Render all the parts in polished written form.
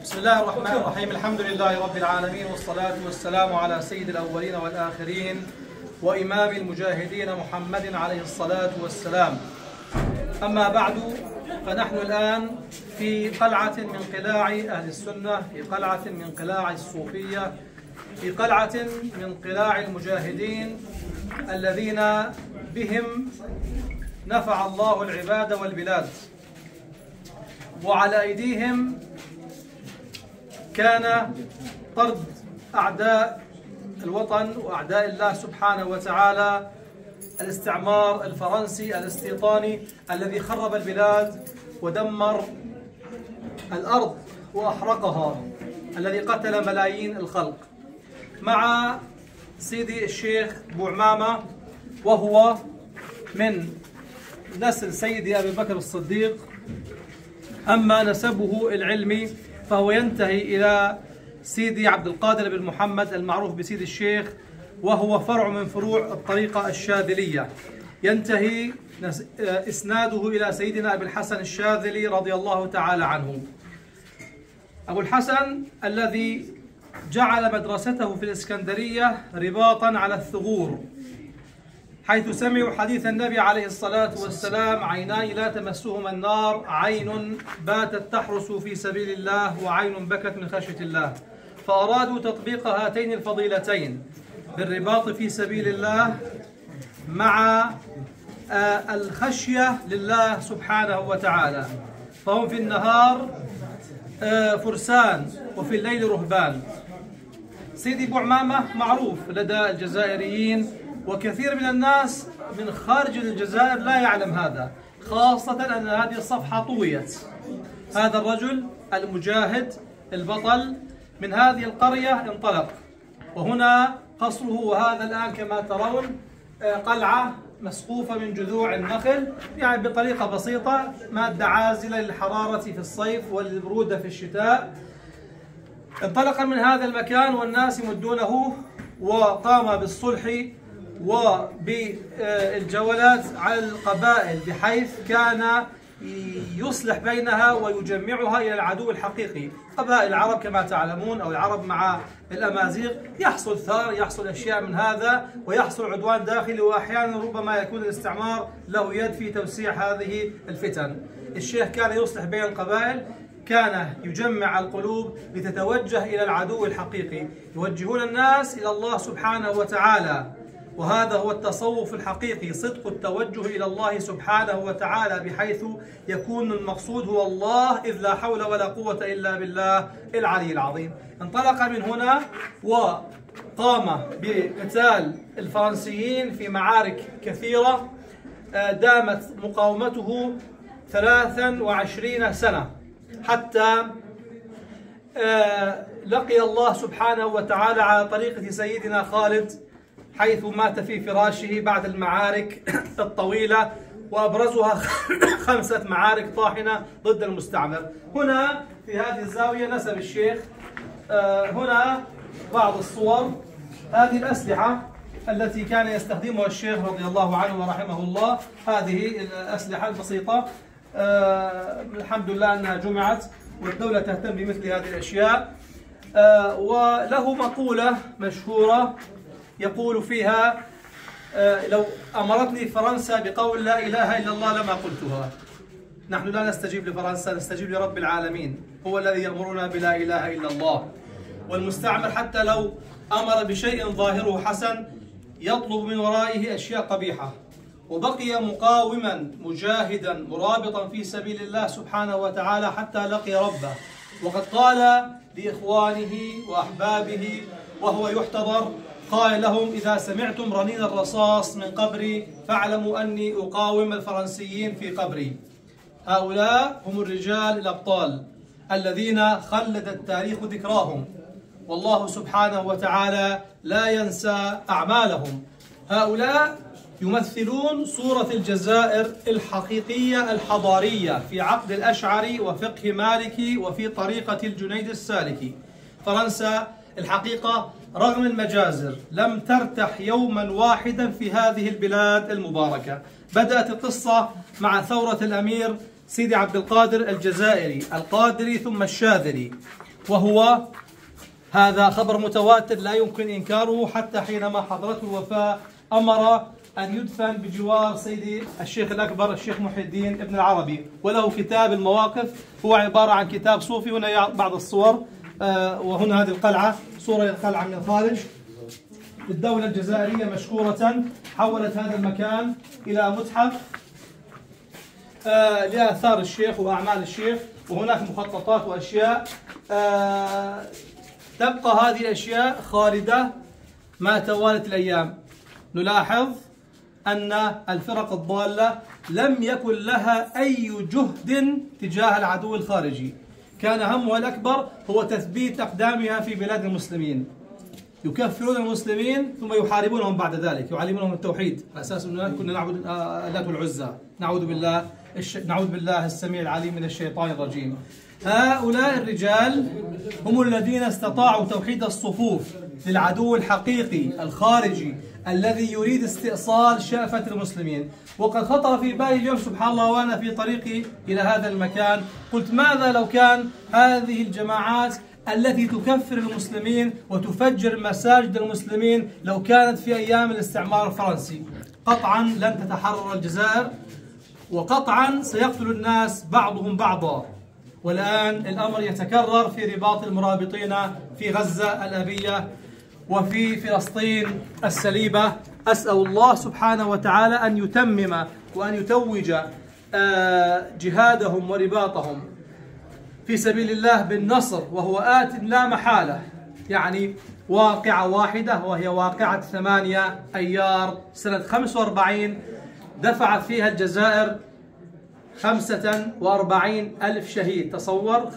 بسم الله الرحمن الرحيم. الحمد لله رب العالمين، والصلاة والسلام على سيد الأولين والآخرين وإمام المجاهدين محمد عليه الصلاة والسلام. أما بعد، فنحن الآن في قلعة من قلاع أهل السنة، في قلعة من قلاع الصوفية، في قلعة من قلاع المجاهدين الذين بهم نفع الله العباد والبلاد، وعلى أيديهم كان طرد أعداء الوطن وأعداء الله سبحانه وتعالى، الاستعمار الفرنسي الاستيطاني الذي خرب البلاد ودمر الأرض وأحرقها، الذي قتل ملايين الخلق، مع سيدي الشيخ بوعمامة، وهو من نسل سيدي أبي بكر الصديق. أما نسبه العلمي فهو ينتهي إلى سيدي عبد القادر بن محمد المعروف بسيدي الشيخ، وهو فرع من فروع الطريقة الشاذلية. ينتهي إسناده إلى سيدنا أبي الحسن الشاذلي رضي الله تعالى عنه. أبو الحسن الذي جعل مدرسته في الإسكندرية رباطا على الثغور، حيث سمعوا حديث النبي عليه الصلاة والسلام: عينان لا تمسهما النار، عين باتت تحرس في سبيل الله وعين بكت من خشية الله. فأرادوا تطبيق هاتين الفضيلتين بالرباط في سبيل الله مع الخشية لله سبحانه وتعالى، فهم في النهار فرسان وفي الليل رهبان. سيدي بوعمامة معروف لدى الجزائريين، وكثير من الناس من خارج الجزائر لا يعلم هذا، خاصة أن هذه الصفحة طويت. هذا الرجل المجاهد البطل من هذه القرية انطلق، وهنا قصره، وهذا الآن كما ترون قلعة مسقوفة من جذوع النخل، يعني بطريقة بسيطة، مادة عازلة للحرارة في الصيف والبرودة في الشتاء. انطلق من هذا المكان والناس يمدونه، وقام بالصلح وبالجولات على القبائل، بحيث كان يصلح بينها ويجمعها إلى العدو الحقيقي. قبائل العرب كما تعلمون، أو العرب مع الأمازيغ، يحصل ثار، يحصل أشياء من هذا، ويحصل عدوان داخلي، وأحيانا ربما يكون الاستعمار له يد في توسيع هذه الفتن. الشيخ كان يصلح بين القبائل، كان يجمع القلوب لتتوجه إلى العدو الحقيقي، يوجهون الناس إلى الله سبحانه وتعالى. وهذا هو التصوف الحقيقي، صدق التوجه إلى الله سبحانه وتعالى، بحيث يكون المقصود هو الله، إذ لا حول ولا قوة إلا بالله العلي العظيم. انطلق من هنا وقام بقتال الفرنسيين في معارك كثيرة، دامت مقاومته 23 سنة، حتى لقي الله سبحانه وتعالى على طريقة سيدنا خالد، حيث مات في فراشه بعد المعارك الطويلة، وأبرزها 5 معارك طاحنة ضد المستعمر. هنا في هذه الزاوية نسب الشيخ، هنا بعض الصور. هذه الأسلحة التي كان يستخدمها الشيخ رضي الله عنه ورحمه الله، هذه الأسلحة البسيطة، الحمد لله أنها جمعت، والدولة تهتم بمثل هذه الأشياء. وله مقولة مشهورة يقول فيها: لو أمرتني فرنسا بقول لا إله إلا الله لما قلتها. نحن لا نستجيب لفرنسا، نستجيب لرب العالمين، هو الذي يأمرنا بلا إله إلا الله. والمستعمر حتى لو أمر بشيء ظاهره حسن، يطلب من ورائه أشياء قبيحة. وبقي مقاوما مجاهدا مرابطا في سبيل الله سبحانه وتعالى حتى لقي ربه. وقد قال لإخوانه وأحبابه وهو يحتضر، قال لهم: إذا سمعتم رنين الرصاص من قبري فاعلموا أني أقاوم الفرنسيين في قبري. هؤلاء هم الرجال الأبطال الذين خلد التاريخ ذكراهم، والله سبحانه وتعالى لا ينسى أعمالهم. هؤلاء يمثلون صورة الجزائر الحقيقية الحضارية في عقد الأشعري وفقه مالكي وفي طريقة الجنيد السالكي. فرنسا الحقيقة رغم المجازر لم ترتح يوما واحدا في هذه البلاد المباركة. بدأت القصة مع ثورة الأمير سيدي عبد القادر الجزائري، القادري ثم الشاذلي، وهو هذا خبر متواتر لا يمكن إنكاره، حتى حينما حضرته الوفاة أمر أن يدفن بجوار سيدي الشيخ الأكبر الشيخ محي الدين ابن العربي، وله كتاب المواقف، هو عبارة عن كتاب صوفي. هنا بعض الصور، وهنا هذه القلعة، صورة للقلعة من الخارج. الدولة الجزائرية مشكورة حولت هذا المكان إلى متحف لآثار الشيخ وأعمال الشيخ، وهناك مخططات وأشياء. تبقى هذه الأشياء خالدة ما توالت الأيام. نلاحظ أن الفرق الضالة لم يكن لها أي جهد تجاه العدو الخارجي، كان همها الأكبر هو تثبيت أقدامها في بلاد المسلمين. يكفرون المسلمين ثم يحاربونهم بعد ذلك، يعلمونهم التوحيد على أساس أننا كنا نعبد اللات والعزى. نعوذ بالله السميع العليم من الشيطان الرجيم. هؤلاء الرجال هم الذين استطاعوا توحيد الصفوف للعدو الحقيقي الخارجي الذي يريد استئصال شأفة المسلمين. وقد خطر في بالي اليوم سبحان الله وأنا في طريقي إلى هذا المكان، قلت ماذا لو كان هذه الجماعات التي تكفر المسلمين وتفجر مساجد المسلمين لو كانت في أيام الاستعمار الفرنسي، قطعا لن تتحرر الجزائر، وقطعا سيقتل الناس بعضهم بعضا. والآن الأمر يتكرر في رباط المرابطين في غزة الأبية وفي فلسطين السليبة. أسأل الله سبحانه وتعالى أن يتمم وأن يتوج جهادهم ورباطهم في سبيل الله بالنصر، وهو آت لا محالة. يعني واقعة واحدة، وهي واقعة 8 أيار سنة 45 دفعت فيها الجزائر 45,000 شهيد. تصور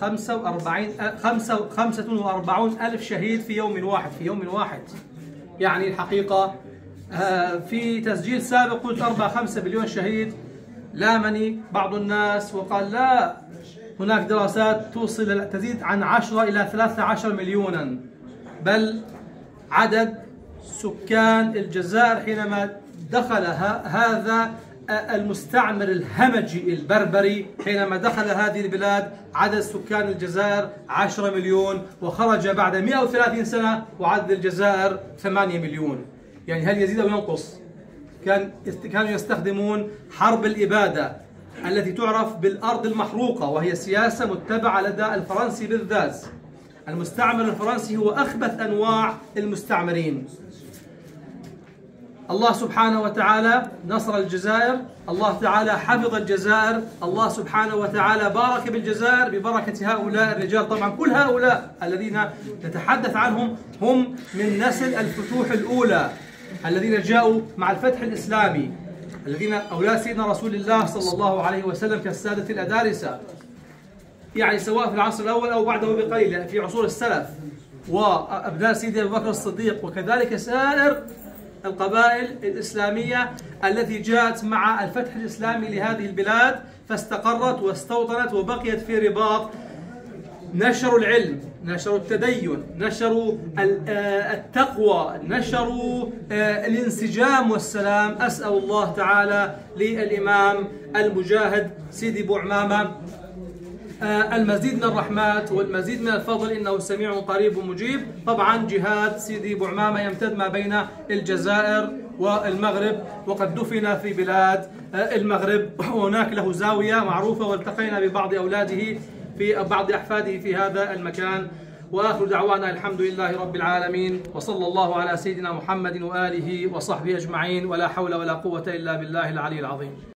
45,000 شهيد في يوم واحد. يعني الحقيقة في تسجيل سابق قلت 4-5 مليون شهيد. لامني بعض الناس وقال لا، هناك دراسات تزيد عن 10 إلى 13 مليونا. بل عدد سكان الجزائر حينما دخل هذا المستعمر الهمجي البربري، حينما دخل هذه البلاد عدد سكان الجزائر 10 مليون، وخرج بعد 130 سنة وعدد الجزائر 8 مليون. يعني هل يزيد أو ينقص؟ كانوا يستخدمون حرب الإبادة التي تعرف بالأرض المحروقة، وهي سياسة متبعة لدى الفرنسي بالذات. المستعمر الفرنسي هو أخبث أنواع المستعمرين. الله سبحانه وتعالى نصر الجزائر، الله تعالى حفظ الجزائر، الله سبحانه وتعالى بارك بالجزائر ببركة هؤلاء الرجال. طبعا كل هؤلاء الذين نتحدث عنهم هم من نسل الفتوح الأولى الذين جاءوا مع الفتح الإسلامي، الذين أولاد سيدنا رسول الله صلى الله عليه وسلم كالسادة الأدارسة، يعني سواء في العصر الأول أو بعده بقليل في عصور السلف، وأبناء سيدنا أبو بكر الصديق، وكذلك سائر القبائل الإسلامية التي جاءت مع الفتح الإسلامي لهذه البلاد فاستقرت واستوطنت وبقيت في رباط. نشروا العلم، نشروا التدين، نشروا التقوى، نشروا الانسجام والسلام. أسأل الله تعالى للإمام المجاهد سيدي بوعمامة المزيد من الرحمات والمزيد من الفضل، إنه سميع قريب مجيب. طبعا جهاد سيدي بوعمامة يمتد ما بين الجزائر والمغرب، وقد دفن في بلاد المغرب، وهناك له زاوية معروفة، والتقينا ببعض أولاده في بعض أحفاده في هذا المكان. وآخر دعوانا الحمد لله رب العالمين، وصلى الله على سيدنا محمد وآله وصحبه أجمعين، ولا حول ولا قوة إلا بالله العلي العظيم.